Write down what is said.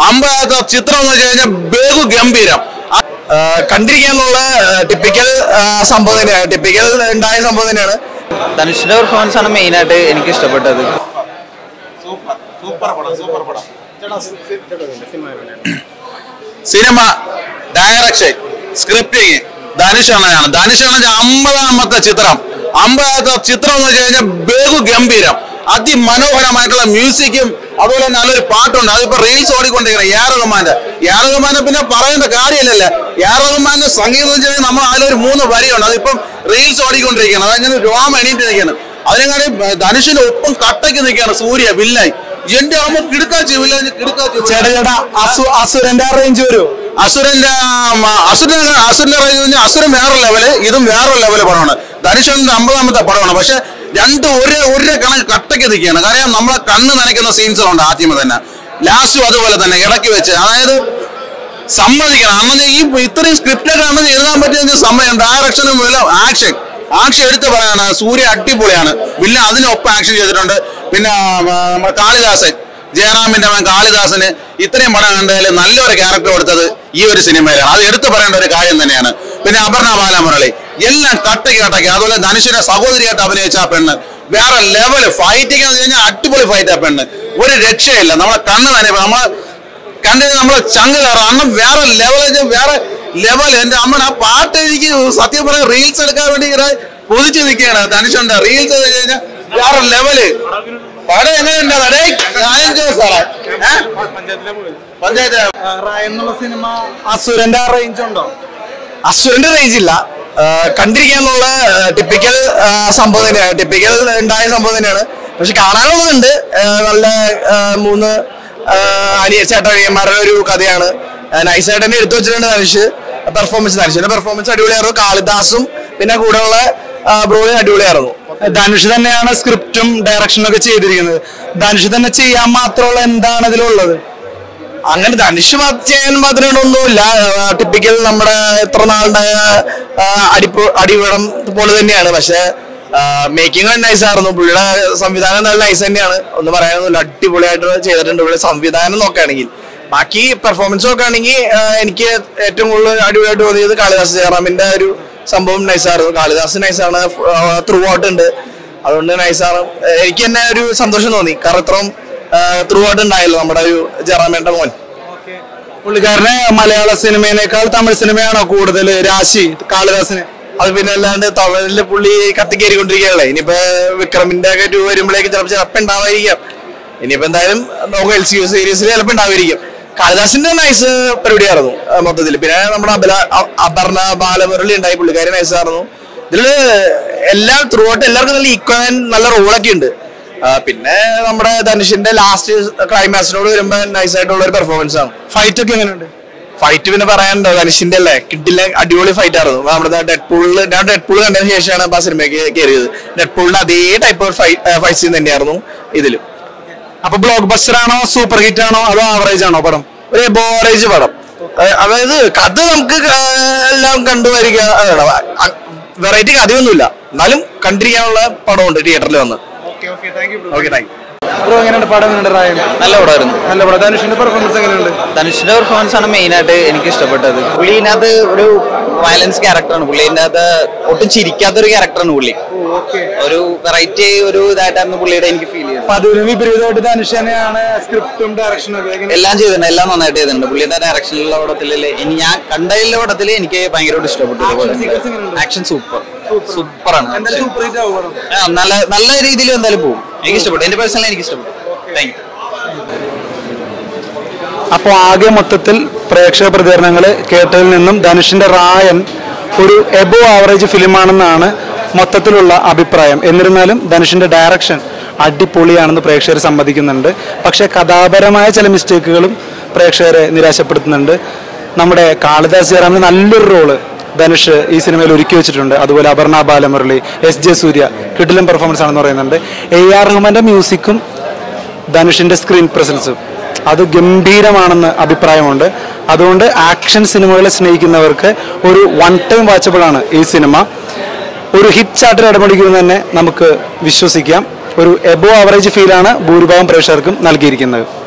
അമ്പതാമത്തെ ചിത്രം എന്ന് വെച്ച് കഴിഞ്ഞാൽ ബഹു ഗംഭീരം. കണ്ടിരിക്കാനുള്ള ടിപ്പിക്കൽ സംഭവം തന്നെയാണ്, ടിപ്പിക്കൽ ഉണ്ടായ സംഭവം തന്നെയാണ്. ധനുഷിന്റെ പെർഫോമൻസ് ആണ് മെയിൻ ആയിട്ട് എനിക്ക് ഇഷ്ടപ്പെട്ടത്. സിനിമ, ഡയറക്ഷൻ, സ്ക്രിപ്റ്റിങ് ധനുഷാണ്. ധനുഷാണ് 50ാമത്തെ ചിത്രം. 50ാമത്തെ ചിത്രം എന്ന് വെച്ച് കഴിഞ്ഞാൽ ബഹു ഗംഭീരം, അതിമനോഹരമായിട്ടുള്ള മ്യൂസിക്കും അതുപോലെ നല്ലൊരു പാട്ടുണ്ട്. അതിപ്പോ റീൽസ് ഓടിക്കൊണ്ടിരിക്കണം. എ ആർ റഹ്മാന്റെ പിന്നെ പറയേണ്ട കാര്യമില്ലല്ലേ. എ ആർ റഹ്മാന്റെ സംഗീതം എന്ന് വെച്ചാൽ നമ്മൾ അതിലൊരു 3 വരിയുണ്ട്. അതിപ്പം റീൽസ് ഓടിക്കൊണ്ടിരിക്കുകയാണ്. അതങ്ങനെ രോമം എണീറ്റ് നിൽക്കുകയാണ്. അതിനെക്കാട്ടി ധനുഷിന്റെ ഒപ്പം കട്ടയ്ക്ക് നിൽക്കുകയാണ് സൂര്യ വില്ലായി. എന്റെ അമ്മ കിടക്കാച്ചി വില്ലായി ചേട്ടാ അസുരന്റെ റേഞ്ച് വരും. അസുരന്റെ റേഞ്ച് അസുരൻ വേറെ ലെവല്, ഇതും വേറെ ലെവല് പടമാണ്. ധനുഷിന്റെ 50ാമത്തെ പടമാണ്. പക്ഷെ രണ്ടും ഒരേ കണക്ക് കട്ടയ്ക്ക് നിൽക്കുകയാണ്. കാരണം നമ്മളെ കണ്ണ് നനയ്ക്കുന്ന സീൻസുകളുണ്ട് ആദ്യമേ തന്നെ, ലാസ്റ്റും അതുപോലെ തന്നെ ഇടയ്ക്ക് വെച്ച്. അതായത് സമ്മതിക്കണം, അന്ന് ഈ ഇത്രയും സ്ക്രിപ്റ്റൊക്കെ ആണെന്ന് എഴുതാൻ പറ്റിയ സമയം. ഡയറക്ഷനും ആക്ഷൻ എടുത്ത് പറയാണ്. സൂര്യ അടിപൊളിയാണ്. വില്ല അതിനൊപ്പം ആക്ഷൻ ചെയ്തിട്ടുണ്ട്. പിന്നെ നമ്മുടെ കാളിദാസൻ, ജയറാമിന്റെ മകൻ കാളിദാസന് ഇത്രയും പടം കണ്ടതിൽ നല്ലൊരു ക്യാരക്ടർ കൊടുത്തത് ഈ ഒരു സിനിമയിലാണ്. അത് എടുത്തു പറയേണ്ട ഒരു കാര്യം തന്നെയാണ്. പിന്നെ അപർണ ബാലമുരളി എല്ലാം കട്ടയ്ക്ക്. അതുപോലെ ധനുഷിന്റെ സഹോദരിയായിട്ട് അഭിനയിച്ച ആ പെണ്ണ് വേറെ ലെവല്. ഫൈറ്റിംഗ് എന്ന് കഴിഞ്ഞാൽ അടിപൊളി ഫൈറ്റ്. ആ പെണ്ണ് ഒരു രക്ഷയില്ല. നമ്മളെ കണ്ണ് നനയും, നമ്മളെ കണ്ടിട്ട് നമ്മളെ ചങ്ക് കയറാം. അന്ന് വേറെ ലെവൽ. എന്റെ അമ്മ ആ പാട്ട് എനിക്ക് സത്യം പറയാൻ റീൽസ് എടുക്കാൻ വേണ്ടി ഇങ്ങനെ കൊതിച്ച് നിൽക്കുകയാണ്. ധനുഷുണ്ട് റീൽസ് കഴിഞ്ഞാൽ വേറെ ലെവല്. പടം എങ്ങനെയുണ്ട്? സിനിമ അസുരന്റെ റേഞ്ച് ഉണ്ടോ? അസുരന്റെ റേഞ്ച് ഇല്ല. കണ്ടിരിക്കാനുള്ള ടിപ്പിക്കൽ സംഭവം തന്നെയാണ്, ടിപ്പിക്കൽ ഉണ്ടായ സംഭവം തന്നെയാണ്. പക്ഷെ കാണാനുള്ളതുണ്ട്. നല്ല 3 ചേട്ടനിയന്മാരുടെ ഒരു കഥയാണ്. നൈസായിട്ട് തന്നെ എടുത്തു വെച്ചിട്ടുണ്ട് ധനുഷിന്റെ പെർഫോമൻസ് അടിപൊളിയായിരുന്നു. കാളിദാസും പിന്നെ കൂടെയുള്ള ബ്രോയും അടിപൊളിയായിരുന്നു. ധനുഷ് തന്നെയാണ് സ്ക്രിപ്റ്റും ഡയറക്ഷനും ഒക്കെ ചെയ്തിരിക്കുന്നത്. ധനുഷ് തന്നെ ചെയ്യാൻ മാത്രമുള്ള എന്താണ് ഇതിലുള്ളത്? അങ്ങനെ ധനുഷ് ചെയ്യാൻ മാത്രമൊന്നുമില്ല. ടിപ്പിക്കൽ നമ്മുടെ എത്ര നാളുണ്ടായ അടിപടം പോലെ തന്നെയാണ്. പക്ഷെ മേക്കിംഗ് നൈസായിരുന്നു. പുള്ളിയുടെ സംവിധാനം നല്ല നൈസ് തന്നെയാണ്, ഒന്നും പറയാനൊന്നുമില്ല. അടിപൊളിയായിട്ട് ചെയ്തിട്ടുണ്ട്. പുള്ളിയുടെ സംവിധാനം നോക്കുകയാണെങ്കിൽ. ബാക്കി പെർഫോമൻസ് നോക്കുകയാണെങ്കിൽ എനിക്ക് ഏറ്റവും കൂടുതൽ അടിപൊളിയായിട്ട് തോന്നിയത് കാളിദാസ് ജയറാമിന്റെ ഒരു സംഭവം നൈസായിരുന്നു. കാളിദാസ് നൈസാണ്, ത്രൂ ഔട്ട് ഉണ്ട്. അതുകൊണ്ട് നൈസാണ്. എനിക്ക് തന്നെ ഒരു സന്തോഷം തോന്നി. കാരണം ഇത്രയും ത്രൂ ഔട്ട് ഉണ്ടായല്ലോ നമ്മുടെ ഒരു ജയറാമേന്റെ മോൻ. പുള്ളിക്കാരനെ മലയാള സിനിമയേക്കാൾ തമിഴ് സിനിമയാണോ കൂടുതൽ രാശി കാളിദാസിന്? അത് പിന്നെ അല്ലാണ്ട് തമിഴില് പുള്ളി കത്തിക്കേറിക്കൊണ്ടിരിക്കുകയല്ലേ. ഇനിയിപ്പോ വിക്രമിന്റെ ഒക്കെ 2 വരുമ്പോഴേക്ക് ചിലപ്പോൾ ഉണ്ടാവായിരിക്കാം. ഇനിയിപ്പോ എന്തായാലും നമുക്ക് LCU സീരീസിൽ ചിലപ്പോൾ ഉണ്ടാവായിരിക്കും. കാളിദാസിന്റെ നൈസ് പരിപാടിയായിരുന്നു മൊത്തത്തിൽ. പിന്നെ നമ്മുടെ അപർണ ബാലമുരളി ഉണ്ടായി, പുള്ളിക്കാരി നൈസായിരുന്നു. ഇതില് എല്ലാം ത്രൂ ഔട്ട് എല്ലാവർക്കും നല്ല ഈക്വൽ നല്ല റോളൊക്കെ ഉണ്ട്. പിന്നെ നമ്മുടെ ധനുഷിന്റെ ലാസ്റ്റ് ക്ലൈമാക്സിനോട് വരുമ്പോ നൈസായിട്ടുള്ള ഒരു പെർഫോമൻസ് ആണ്. ഫൈറ്റ് ഒക്കെ എങ്ങനെയുണ്ട്? ഫൈറ്റ് പിന്നെ പറയാനുണ്ടോ? ധനുഷിന്റെ അല്ലേ കിട്ടില്ല, അടിപൊളി ഫൈറ്റ് ആയിരുന്നു. നമ്മുടെ ഞാൻ ഡെഡ്പൂൾ കണ്ടതിന് ശേഷമാണ് ആ സിനിമയ്ക്ക് കയറിയത്. ഡെഡ്പൂളിന്റെ അതേ ടൈപ്പ് ഓഫ് ഫൈറ്റ് സീൻ തന്നെയായിരുന്നു ഇതിലും. അപ്പൊ ബ്ലോക്ക് ബസ്റ്റർ ആണോ, സൂപ്പർ ഹിറ്റ് ആണോ, അതോ ആവറേജ് ആണോ പടം? ഒരു എബോവറേജ് പടം. അതായത് കഥ നമുക്ക് എല്ലാം കണ്ടുവരിക, വെറൈറ്റി കഥയൊന്നുമില്ല, എന്നാലും കണ്ടിരിക്കാനുള്ള പടമുണ്ട് തിയേറ്ററിൽ വന്ന്. നല്ല പടമായിരുന്നു. ധനുഷിന്റെ പെർഫോമൻസ് എങ്ങനെയുണ്ട്? ധനുഷിന്റെ പെർഫോമൻസ് ആണ് മെയിൻ ആയിട്ട് എനിക്ക് ഇഷ്ടപ്പെട്ടത്. പുള്ളിനകത്ത് ഒരു വയലൻസ് ക്യാരക്ടറാണ്. പുള്ളിനകത്ത് ഒട്ടും ചിരിക്കാത്തൊരു ക്യാരക്ടറാണ് പുള്ളി. ഒരു വെറൈറ്റി ഒരു ഇതായിട്ടായിരുന്നു പുള്ളിയുടെ എനിക്ക് ഫീൽ ചെയ്തത്. വിപരീതമായിട്ട് ധനുഷ് തന്നെയാണ് സ്ക്രിപ്റ്റും ഡയറക്ഷനും എല്ലാം ചെയ്തിട്ടുണ്ട്, എല്ലാം നന്നായിട്ട് ചെയ്തിട്ടുണ്ട്. പുള്ളിയുടെ ഡയറക്ഷനിലുള്ള പടത്തില് ഇനി ഞാൻ കണ്ടതിലുള്ള പടത്തില് എനിക്ക് ഭയങ്കരമായിട്ട് ഇഷ്ടപ്പെട്ടു. ആക്ഷൻ സൂപ്പറാണ്. നല്ല രീതിയിൽ എന്തായാലും പോകും. എനിക്ക് ഇഷ്ടപ്പെട്ടു. എന്റെ പേഴ്സണലി എനിക്ക് ഇഷ്ടപ്പെട്ടു. Thank you. അപ്പോൾ ആകെ മൊത്തത്തിൽ പ്രേക്ഷക പ്രതികരണങ്ങൾ കേട്ടതിൽ നിന്നും ധനുഷിന്റെ റായൻ ഒരു എബോ ആവറേജ് ഫിലിമാണെന്നാണ് മൊത്തത്തിലുള്ള അഭിപ്രായം. എന്നിരുന്നാലും ധനുഷിന്റെ ഡയറക്ഷൻ അടിപൊളിയാണെന്ന് പ്രേക്ഷകർ സമ്മതിക്കുന്നുണ്ട്. പക്ഷേ കഥാപരമായ ചില മിസ്റ്റേക്കുകളും പ്രേക്ഷകരെ നിരാശപ്പെടുത്തുന്നുണ്ട്. നമ്മുടെ കാളിദാസ് ജയറാമിന് നല്ലൊരു റോള് ധനുഷ് ഈ സിനിമയിൽ ഒരുക്കി വെച്ചിട്ടുണ്ട്. അതുപോലെ അപർണ ബാലമുരളി, SJ സൂര്യ കിടിലൻ പെർഫോമൻസ് ആണെന്ന് പറയുന്നുണ്ട്. AR റഹ്മാന്റെ മ്യൂസിക്കും ധനുഷിന്റെ സ്ക്രീൻ പ്രസൻസും അത് ഗംഭീരമാണെന്ന് അഭിപ്രായമുണ്ട്. അതുകൊണ്ട് ആക്ഷൻ സിനിമകളെ സ്നേഹിക്കുന്നവർക്ക് ഒരു 1 ടൈം വാച്ചബിൾ ആണ് ഈ സിനിമ. ഒരു ഹിറ്റ് ചാർട്ടിൽ ഇടപെടിക്കുമെന്ന് തന്നെ നമുക്ക് വിശ്വസിക്കാം. ഒരു എബോ ആവറേജ് ഫീലാണ് ഭൂരിഭാഗം പ്രേക്ഷകർക്കും നൽകിയിരിക്കുന്നത്.